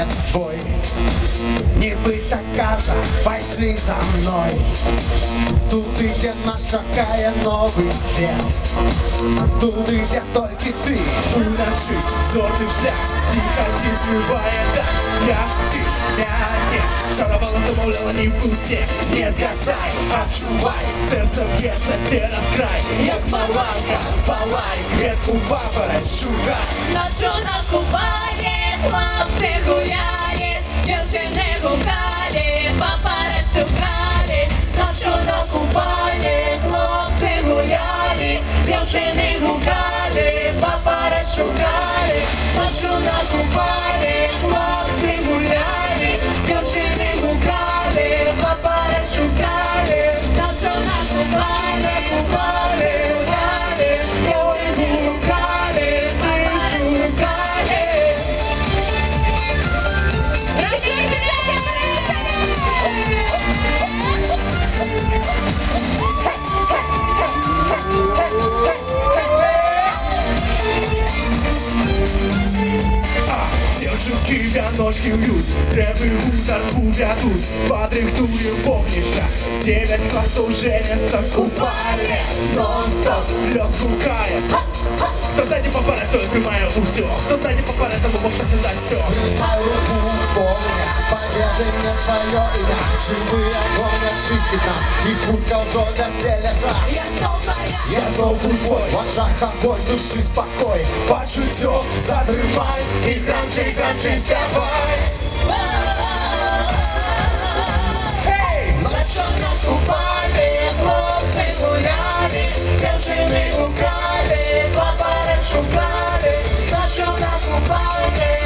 бой. Не быть так кажа, пошли за мной. Тут где нас шагает новый свет. Тут где только ты. Уночи, зорный шлях, тихо тисвивая так. Я, ты, я, нет. Шаровала, домовляла, не вкусне. Не згасай, отчувай. Серце б'ється через край. Як маланка, палай. Гетку папороть, шукай. Ночу на купалі, хлопці гуляли, дівчини гукали, папараць шукали. Ночу на купалі, хлопці гуляли, дівчини гукали, папараць шукали. Ночу на купалі, хлопці гуляли, дівчини гукали, папараць шукали. Ночу на купалі, гуляли, дівчини гукали, папараць шукали. Дівчинки ножки б'ють, треби удар увядуть, подрихтує вогнище. 9 хлопців женяться в купалі. Нон-стоп, лёс гукає. Хто сзади поперед, той приймає усьо. Хто сзади поперед, тому може не дасть всьо. Поднимай руку в поле, победы мне свое имя. Живые огонь очистит нас, и путка уже заселится. Я снова твоя. Я снова твой, в очах огонь, души спокой. Почуття задрымай, и громче, громче вставай. Ночью на купалі, хлопці гуляли, дівчини гукали, папараць шукали. Ночью на купалі,